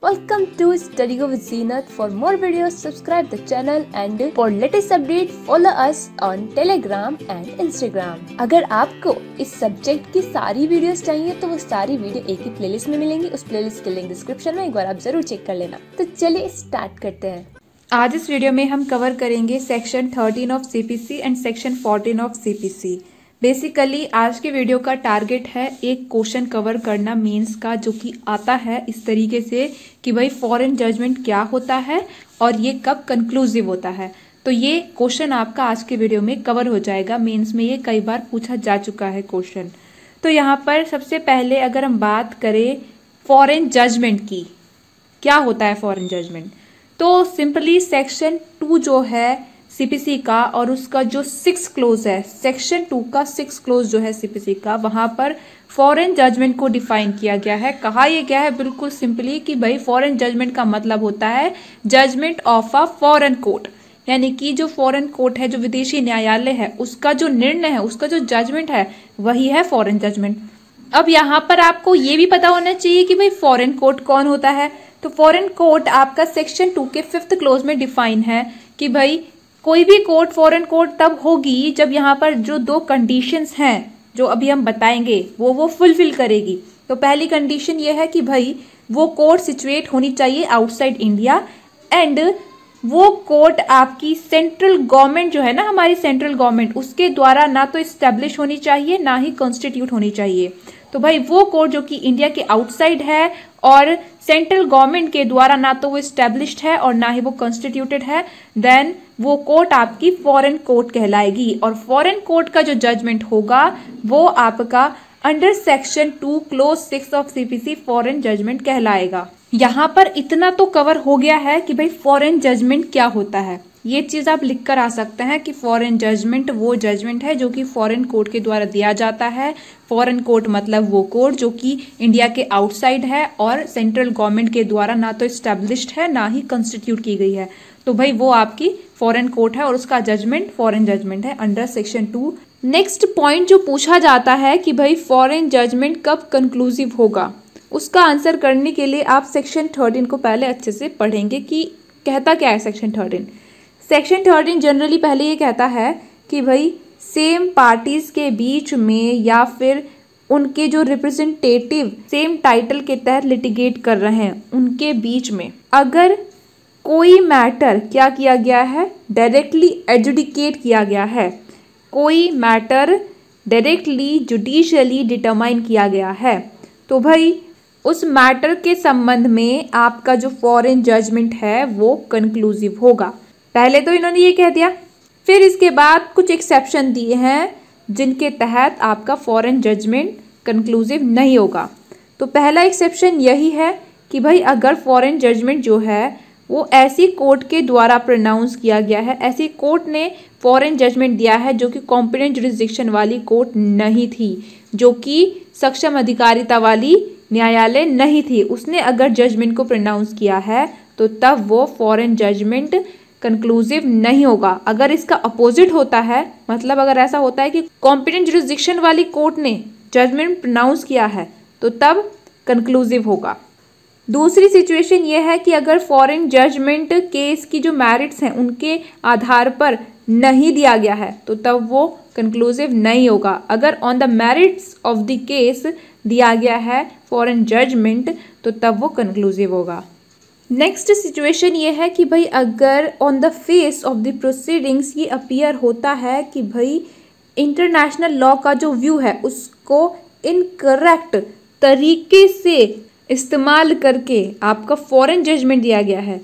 Welcome to Study with Zenith. For more videos, subscribe the channel and for latest update, follow us on Telegram and Instagram. अगर आपको इस subject की सारी videos चाहिए तो वो सारी वीडियो एक ही प्लेलिस्ट में मिलेंगी। उस प्लेलिस्ट के लिंक डिस्क्रिप्शन में एक बार आप जरूर चेक कर लेना। तो चलिए स्टार्ट करते हैं। आज इस वीडियो में हम कवर करेंगे section 13 of CPC and section 14 of CPC. Basically आज के वीडियो का टारगेट है एक क्वेश्चन कवर करना मेंस का, जो कि आता है इस तरीके से कि भाई फॉरेन जजमेंट क्या होता है और ये कब कंक्लूसिव होता है। तो ये क्वेश्चन आपका आज के वीडियो में कवर हो जाएगा। मेंस में ये कई बार पूछा जा चुका है क्वेश्चन। तो यहाँ पर सबसे पहले अगर हम बात करें फॉरेन जजमेंट की, क्या होता है फॉरेन जजमेंट, तो सिंपली सेक्शन 2 जो है सीपीसी का और उसका जो 6 क्लोज है, सेक्शन 2 का 6 क्लोज जो है सीपीसी का, वहां पर फॉरेन जजमेंट को डिफाइन किया गया है। कहा यह गया है बिल्कुल सिंपली कि भाई फॉरेन जजमेंट का मतलब होता है judgment of a foreign court, यानी कि जो फॉरेन कोर्ट है, जो विदेशी न्यायालय है, उसका जो निर्णय है, उसका जो जजमेंट है, वही है फॉरेन जजमेंट। अब यहाँ पर आपको ये भी पता होना चाहिए कि भाई फॉरेन कोर्ट कौन होता है। तो फॉरेन कोर्ट आपका सेक्शन 2 के 5th क्लोज में डिफाइन है कि भाई कोई भी कोर्ट फॉरेन कोर्ट तब होगी जब यहाँ पर जो 2 कंडीशंस हैं जो अभी हम बताएंगे वो फुलफिल करेगी। तो पहली कंडीशन ये है कि भाई वो कोर्ट सिचुएट होनी चाहिए आउटसाइड इंडिया एंड वो कोर्ट आपकी सेंट्रल गवर्नमेंट जो है ना, हमारी सेंट्रल गवर्नमेंट, उसके द्वारा ना तो इस्टेब्लिश होनी चाहिए ना ही कॉन्स्टिट्यूट होनी चाहिए। तो भाई वो कोर्ट जो कि इंडिया के आउटसाइड है और सेंट्रल गवर्नमेंट के द्वारा ना तो वो इस्टेब्लिश्ड है और ना ही वो कॉन्स्टिट्यूटेड है, देन वो कोर्ट आपकी फॉरेन कोर्ट कहलाएगी। और फॉरेन कोर्ट का जो जजमेंट होगा वो आपका under section 2 clause 6 of CPC foreign judgment कहलाएगा। यहाँ पर इतना तो कवर हो गया है कि भाई फॉरेन जजमेंट क्या होता है। ये चीज आप लिख कर आ सकते हैं कि फॉरेन जजमेंट वो जजमेंट है जो कि फॉरेन कोर्ट के द्वारा दिया जाता है। फॉरेन कोर्ट मतलब वो कोर्ट जो कि इंडिया के आउटसाइड है और सेंट्रल गवर्नमेंट के द्वारा ना तो इस्टेब्लिश्ड है ना ही कॉन्स्टिट्यूट की गई है। तो भाई वो आपकी फॉरेन कोर्ट है और उसका जजमेंट फॉरेन जजमेंट है अंडर सेक्शन 2। नेक्स्ट पॉइंट जो पूछा जाता है कि भाई फॉरेन जजमेंट कब कंक्लूसिव होगा, उसका आंसर करने के लिए आप सेक्शन 13 को पहले अच्छे से पढ़ेंगे कि कहता क्या है सेक्शन 13। सेक्शन 13 जनरली पहले ये कहता है कि भाई सेम पार्टीज के बीच में या फिर उनके जो रिप्रेजेंटेटिव सेम टाइटल के तहत लिटिगेट कर रहे हैं उनके बीच में अगर कोई मैटर क्या किया गया है, डायरेक्टली एजुडिकेट किया गया है, कोई मैटर डायरेक्टली जुडिशियली डिटरमाइन किया गया है, तो भाई उस मैटर के संबंध में आपका जो फॉरेन जजमेंट है वो कंक्लूसिव होगा। पहले तो इन्होंने ये कह दिया, फिर इसके बाद कुछ एक्सेप्शन दिए हैं जिनके तहत आपका फॉरेन जजमेंट कंक्लूसिव नहीं होगा। तो पहला एक्सेप्शन यही है कि भाई अगर फॉरेन जजमेंट जो है वो ऐसी कोर्ट के द्वारा प्रोनाउंस किया गया है, ऐसी कोर्ट ने फॉरेन जजमेंट दिया है जो कि कॉम्पिटेंट जुरिस्डिक्शन वाली कोर्ट नहीं थी, जो कि सक्षम अधिकारिता वाली न्यायालय नहीं थी, उसने अगर जजमेंट को प्रोनाउंस किया है तो तब वो फॉरेन जजमेंट कंक्लूसिव नहीं होगा। अगर इसका अपोजिट होता है, मतलब अगर ऐसा होता है कि कॉम्पिटेंट जुरिस्डिक्शन वाली कोर्ट ने जजमेंट प्रोनाउंस किया है तो तब कंक्लूसिव होगा। दूसरी सिचुएशन ये है कि अगर फॉरेन जजमेंट केस की जो मैरिट्स हैं उनके आधार पर नहीं दिया गया है तो तब वो कंक्लूसिव नहीं होगा। अगर on the merits of the case दिया गया है फॉरेन जजमेंट तो तब वो कंक्लूसिव होगा। नेक्स्ट सिचुएशन ये है कि भाई अगर on the face of the proceedings ये अपीयर होता है कि भाई इंटरनेशनल लॉ का जो व्यू है उसको इनकरेक्ट तरीके से इस्तेमाल करके आपका फॉरेन जजमेंट दिया गया है,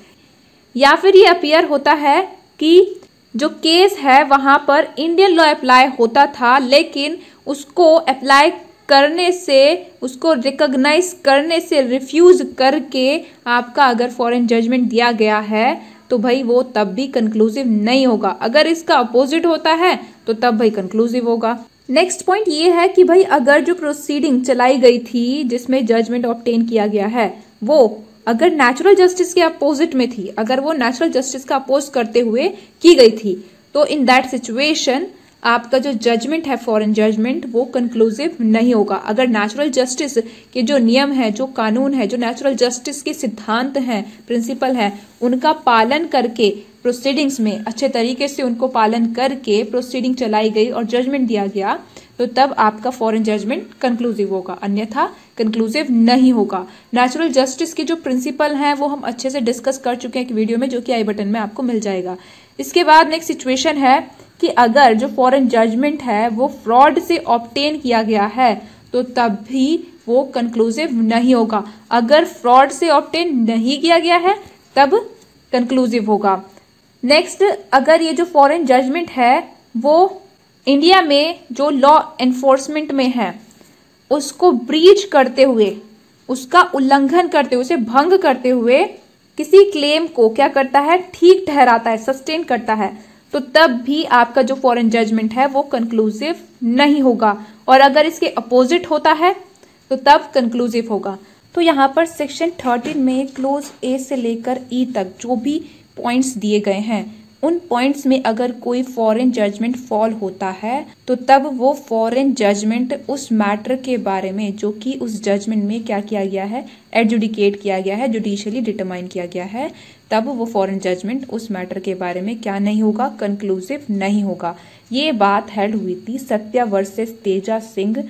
या फिर ये अपीयर होता है कि जो केस है वहाँ पर इंडियन लॉ अप्लाई होता था लेकिन उसको अप्लाई करने से, उसको रिकॉग्नाइज करने से रिफ्यूज करके आपका अगर फॉरेन जजमेंट दिया गया है तो भाई वो तब भी कंक्लूसिव नहीं होगा। अगर इसका अपोजिट होता है तो तब भाई कंक्लूसिव होगा। नेक्स्ट पॉइंट ये है कि भाई अगर जो प्रोसीडिंग चलाई गई थी जिसमें जजमेंट ऑब्टेन किया गया है वो अगर नेचुरल जस्टिस के अपोजिट में थी, अगर वो नेचुरल जस्टिस का अपोज करते हुए की गई थी, तो इन दैट सिचुएशन आपका जो जजमेंट है फॉरेन जजमेंट वो कंक्लूसिव नहीं होगा। अगर नेचुरल जस्टिस के जो नियम है, जो कानून है, जो नेचुरल जस्टिस के सिद्धांत हैं, प्रिंसिपल है, उनका पालन करके प्रोसीडिंग्स में अच्छे तरीके से उनको पालन करके प्रोसीडिंग चलाई गई और जजमेंट दिया गया, तो तब आपका फॉरेन जजमेंट कंक्लूसिव होगा, अन्यथा कंक्लूसिव नहीं होगा। नेचुरल जस्टिस के जो प्रिंसिपल हैं वो हम अच्छे से डिस्कस कर चुके हैं एक वीडियो में, जो कि आई बटन में आपको मिल जाएगा। इसके बाद नेक्स्ट सिचुएशन है कि अगर जो फॉरेन जजमेंट है वो फ्रॉड से ऑब्टेन किया गया है तो तब भी वो कंक्लूसिव नहीं होगा। अगर फ्रॉड से ऑब्टेन नहीं किया गया है तब कंक्लूसिव होगा। नेक्स्ट, अगर ये जो फॉरेन जजमेंट है वो इंडिया में जो लॉ एनफोर्समेंट में है उसको ब्रीच करते हुए, उसका उल्लंघन करते हुए, उसे भंग करते हुए किसी क्लेम को क्या करता है, ठीक ठहराता है, सस्टेन करता है, तो तब भी आपका जो फॉरेन जजमेंट है वो कंक्लूसिव नहीं होगा। और अगर इसके अपोजिट होता है तो तब कंक्लूसिव होगा। तो यहाँ पर सेक्शन 13 में क्लोज ए से लेकर ई तक जो भी पॉइंट्स दिए गए हैं, उन पॉइंट्स में अगर कोई फॉरेन जजमेंट फॉल होता है तो तब वो फॉरेन जजमेंट उस मैटर के बारे में जो कि उस जजमेंट में क्या किया गया है, एडजुडिकेट किया गया है, जुडिशियली डिटरमाइन किया गया है, तब वो फॉरेन जजमेंट उस मैटर के बारे में क्या नहीं होगा, कंक्लूसिव नहीं होगा। ये बात हेल्ड हुई थी सत्या वर्सेस तेजा सिंह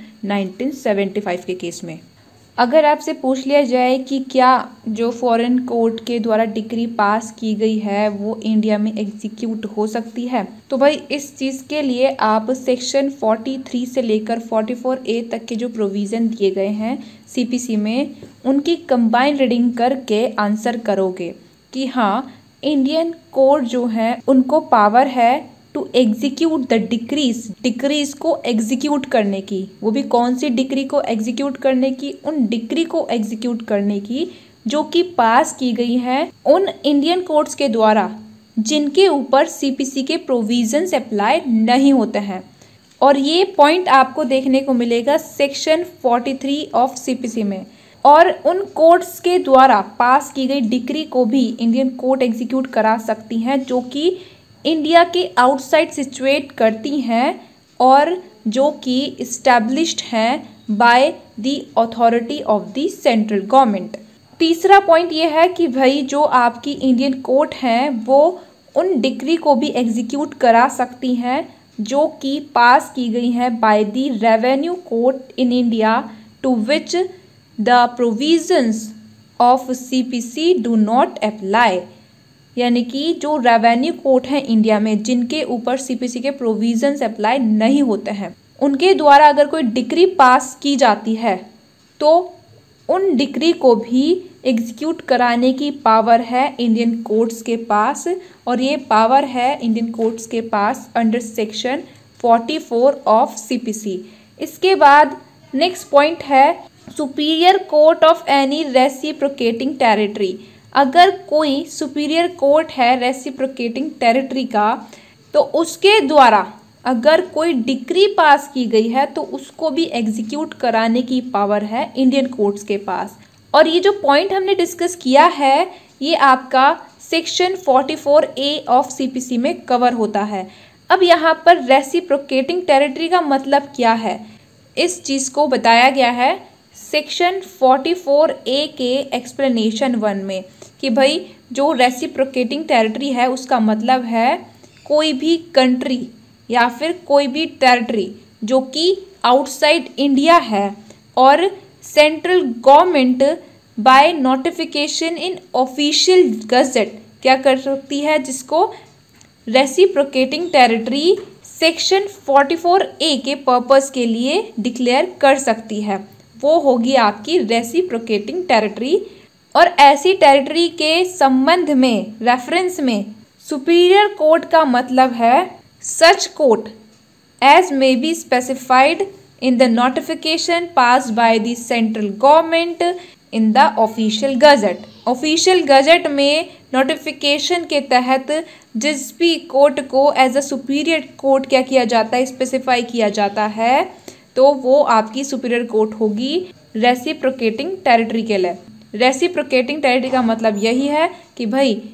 1975 के केस में। अगर आपसे पूछ लिया जाए कि क्या जो फॉरेन कोर्ट के द्वारा डिक्री पास की गई है वो इंडिया में एग्जीक्यूट हो सकती है, तो भाई इस चीज़ के लिए आप सेक्शन 43 से लेकर 44A तक के जो प्रोविज़न दिए गए हैं सीपीसी में, उनकी कंबाइन रीडिंग करके आंसर करोगे कि हाँ, इंडियन कोर्ट जो है उनको पावर है टू एग्जीक्यूट द डिक्रीज को एग्जीक्यूट करने की। वो भी कौन सी डिक्री को एग्जीक्यूट करने की, उन डिक्री को एग्जीक्यूट करने की जो कि पास की गई हैं उन इंडियन कोर्ट्स के द्वारा जिनके ऊपर सीपीसी के प्रोविजंस अप्लाई नहीं होते हैं। और ये पॉइंट आपको देखने को मिलेगा सेक्शन 43 ऑफ सीपीसी में। और उन कोर्ट्स के द्वारा पास की गई डिक्री को भी इंडियन कोर्ट एग्जीक्यूट करा सकती हैं जो कि इंडिया के आउटसाइड सिचुएट करती हैं और जो कि इस्टेब्लिश्ड हैं by the authority of the central government. तीसरा पॉइंट ये है कि भाई जो आपकी इंडियन कोर्ट हैं वो उन डिक्री को भी एग्जीक्यूट करा सकती हैं जो कि पास की गई हैं by the revenue court in India to which the provisions of CPC do not apply. यानी कि जो रेवेन्यू कोर्ट हैं इंडिया में जिनके ऊपर सीपीसी के प्रोविजंस अप्लाई नहीं होते हैं, उनके द्वारा अगर कोई डिक्री पास की जाती है तो उन डिक्री को भी एग्जीक्यूट कराने की पावर है इंडियन कोर्ट्स के पास। और ये पावर है इंडियन कोर्ट्स के पास अंडर सेक्शन 44 ऑफ सीपीसी। इसके बाद नेक्स्ट पॉइंट है superior court of any reciprocating territory. अगर कोई सुपीरियर कोर्ट है रेसिप्रोकेटिंग टेरिटरी का तो उसके द्वारा अगर कोई डिक्री पास की गई है तो उसको भी एग्जीक्यूट कराने की पावर है इंडियन कोर्ट्स के पास। और ये जो पॉइंट हमने डिस्कस किया है ये आपका सेक्शन 44A ऑफ सीपीसी में कवर होता है। अब यहाँ पर रेसिप्रोकेटिंग टेरिटरी का मतलब क्या है, इस चीज़ को बताया गया है सेक्शन 44A के एक्सप्लेनेशन 1 में कि भाई जो रेसिप्रोकेटिंग टेरिटरी है उसका मतलब है कोई भी कंट्री या फिर कोई भी टेरिटरी जो कि आउटसाइड इंडिया है और central government by notification in official gazette क्या कर सकती है, जिसको रेसिप्रोकेटिंग टेरिटरी सेक्शन 44A के पर्पस के लिए डिक्लेयर कर सकती है, वो होगी आपकी रेसिप्रोकेटिंग टेरिटरी। और ऐसी टेरिटरी के संबंध में रेफरेंस में सुपीरियर कोर्ट का मतलब है such court as may be specified in the notification passed by the central government in the official gazette. Official gazette में नोटिफिकेशन के तहत जिस भी कोर्ट को एज अ सुपीरियर कोर्ट क्या किया जाता है, स्पेसिफाई किया जाता है, तो वो आपकी सुपीरियर कोर्ट होगी रेसिप्रोकेटिंग टेरिटरी के लिए। रेसिप्रोकेटिंग टेरिटरी का मतलब यही है कि भाई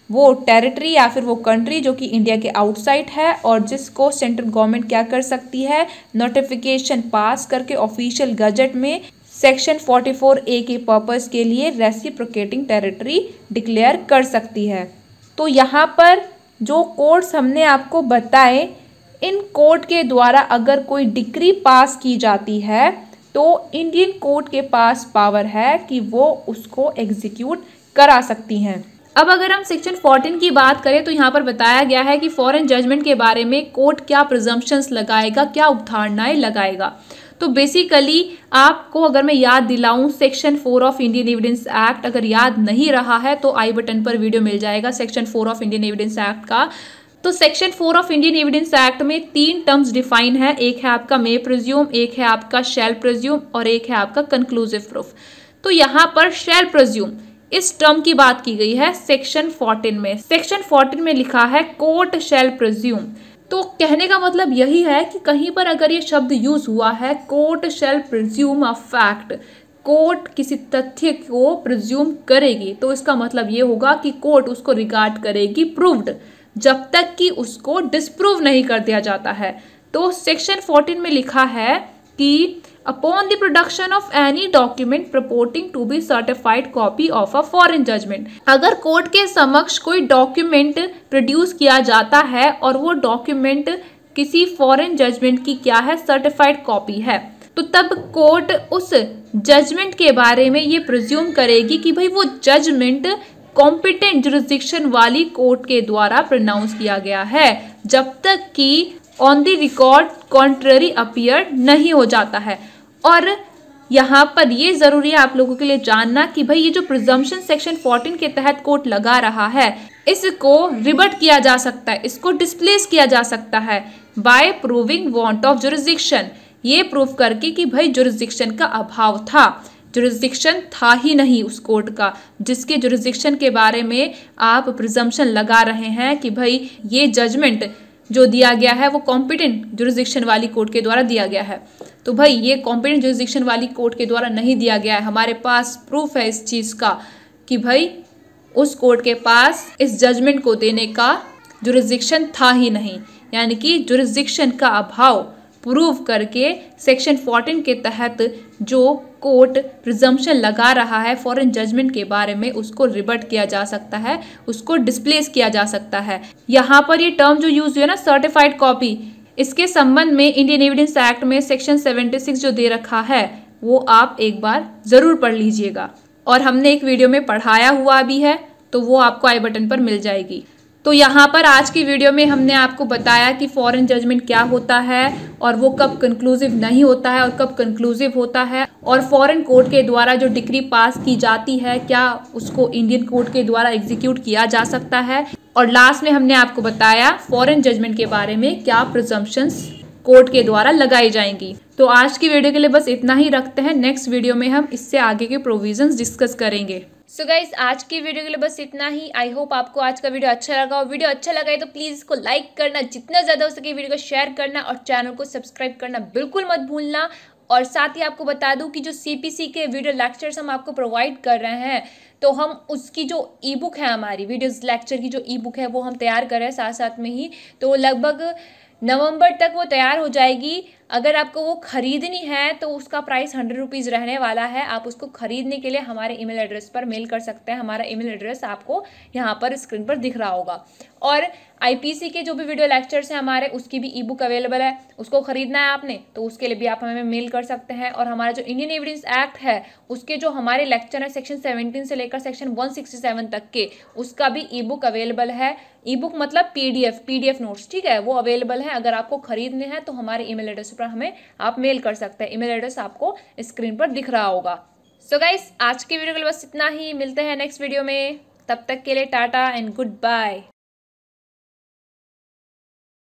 वो टेरिटरी या फिर वो कंट्री जो कि इंडिया के आउटसाइड है और जिसको सेंट्रल गवर्नमेंट क्या कर सकती है, नोटिफिकेशन पास करके ऑफिशियल गजट में सेक्शन 44A के पर्पस के लिए रेसिप्रोकेटिंग टेरिटरी डिक्लेयर कर सकती है। तो यहाँ पर जो कोड्स हमने आपको बताए, इन कोड के द्वारा अगर कोई डिक्री पास की जाती है तो इंडियन कोर्ट के पास पावर है कि वो उसको एग्जीक्यूट करा सकती हैं। अब अगर हम सेक्शन 14 की बात करें तो यहाँ पर बताया गया है कि फॉरेन जजमेंट के बारे में कोर्ट क्या प्रिजम्पशंस लगाएगा, क्या उपधारणाएं लगाएगा। तो बेसिकली आपको अगर मैं याद दिलाऊं, section 4 of Indian evidence act अगर याद नहीं रहा है तो आई बटन पर वीडियो मिल जाएगा section 4 of Indian evidence act का। तो section 4 of Indian evidence act में 3 टर्म्स डिफाइन है, एक है आपका मे प्रिज्यूम, एक है आपका शैल प्रिज्यूम और एक है आपका कंक्लूसिव प्रूफ। तो यहाँ पर शैल प्रिज्यूम इस टर्म की बात की गई है सेक्शन 14 में। सेक्शन 14 में लिखा है कोर्ट शैल प्रिज्यूम। तो कहने का मतलब यही है कि कहीं पर अगर ये शब्द यूज हुआ है court shall presume a fact, court किसी तथ्य को प्रिज्यूम करेगी, तो इसका मतलब ये होगा कि कोर्ट उसको रिगार्ड करेगी प्रूव्ड जब तक कि उसको डिस्प्रूव नहीं कर दिया जाता है। तो सेक्शन 14 में लिखा है कि upon the production of any document purporting to be certified copy of a foreign judgment, अगर कोर्ट के समक्ष कोई डॉक्यूमेंट प्रोड्यूस किया जाता है और वो डॉक्यूमेंट किसी फॉरेन जजमेंट की क्या है, सर्टिफाइड कॉपी है, तो तब कोर्ट उस जजमेंट के बारे में ये प्रिज्यूम करेगी कि भाई वो जजमेंट कॉम्पिटेंट जुरिस्डिक्शन वाली कोर्ट के द्वारा प्रोनाउंस किया गया है, जब तक कि on the record contrary appear नहीं हो जाता है। और यहाँ पर ये जरूरी है आप लोगों के लिए जानना कि भाई ये जो प्रिजम्पशन सेक्शन 14 के तहत कोर्ट लगा रहा है, इसको रिबट किया जा सकता है, इसको डिस्प्लेस किया जा सकता है by proving want of jurisdiction, ये प्रूव करके कि भाई जुरिस्डिक्शन का अभाव था, जुरिस्डिक्शन था ही नहीं उस कोर्ट का जिसके जुरिस्डिक्शन के बारे में आप प्रिजम्पशन लगा रहे हैं कि भाई ये जजमेंट जो दिया गया है वो कॉम्पिटेंट जुरिस्डिक्शन वाली कोर्ट के द्वारा दिया गया है। तो भाई ये कॉम्पिटेंट जुरिस्डिक्शन वाली कोर्ट के द्वारा नहीं दिया गया है, हमारे पास प्रूफ है इस चीज़ का कि भाई उस कोर्ट के पास इस जजमेंट को देने का जुरिस्डिक्शन था ही नहीं, यानी कि जुरिस्डिक्शन का अभाव प्रूव करके सेक्शन 14 के तहत जो कोर्ट प्रिजम्पशन लगा रहा है फॉरेन जजमेंट के बारे में, उसको रिबट किया जा सकता है, उसको डिस्प्लेस किया जा सकता है। यहाँ पर ये टर्म जो यूज हुई है ना, सर्टिफाइड कॉपी, इसके संबंध में इंडियन एविडेंस एक्ट में सेक्शन 76 जो दे रखा है वो आप एक बार जरूर पढ़ लीजिएगा, और हमने एक वीडियो में पढ़ाया हुआ भी है, तो वो आपको आई बटन पर मिल जाएगी। तो यहाँ पर आज की वीडियो में हमने आपको बताया कि फॉरेन जजमेंट क्या होता है और वो कब कंक्लूसिव नहीं होता है और कब कंक्लूसिव होता है, और फॉरेन कोर्ट के द्वारा जो डिक्री पास की जाती है क्या उसको इंडियन कोर्ट के द्वारा एग्जीक्यूट किया जा सकता है, और लास्ट में हमने आपको बताया फॉरेन जजमेंट के बारे में क्या प्रिजम्पशंस कोर्ट के द्वारा लगाई जाएंगी। तो आज की वीडियो के लिए बस इतना ही रखते हैं, नेक्स्ट वीडियो में हम इससे आगे के प्रोविजंस डिस्कस करेंगे। सो गाइस आज की वीडियो के लिए बस इतना ही। आई होप आपको आज का वीडियो अच्छा लगा, और वीडियो अच्छा लगा है तो प्लीज़ इसको लाइक करना, जितना ज़्यादा हो सके वीडियो को शेयर करना और चैनल को सब्सक्राइब करना बिल्कुल मत भूलना। और साथ ही आपको बता दूं कि जो CPC के वीडियो लेक्चर्स हम आपको प्रोवाइड कर रहे हैं, तो हम उसकी जो ई बुक है, हमारी वीडियोज़ लेक्चर की जो ई बुक है वो हम तैयार कर रहे हैं साथ साथ में ही, तो लगभग नवंबर तक वो तैयार हो जाएगी। अगर आपको वो खरीदनी है तो उसका प्राइस 100 रुपीज़ रहने वाला है। आप उसको खरीदने के लिए हमारे ईमेल एड्रेस पर मेल कर सकते हैं। हमारा ईमेल एड्रेस आपको यहाँ पर स्क्रीन पर दिख रहा होगा। और IPC के जो भी वीडियो लेक्चर्स हैं हमारे, उसकी भी ई बुक अवेलेबल है। उसको खरीदना है आपने तो उसके लिए भी आप हमें मेल कर सकते हैं। और हमारा जो इंडियन एविडेंस एक्ट है उसके जो हमारे लेक्चर है सेक्शन 17 से लेकर सेक्शन 167 तक के, उसका भी ई बुक अवेलेबल है। ई बुक मतलब PDF नोट्स, ठीक है, वो अवेलेबल है। अगर आपको खरीदने हैं तो हमारे ईमेल एड्रेस पर हमें आप मेल कर सकते हैं। ईमेल एड्रेस आपको स्क्रीन पर दिख रहा होगा। सो गाइस आज की वीडियो के लिए बस इतना ही, मिलते हैं नेक्स्ट वीडियो में। तब तक के लिए टाटा एंड गुड बाय।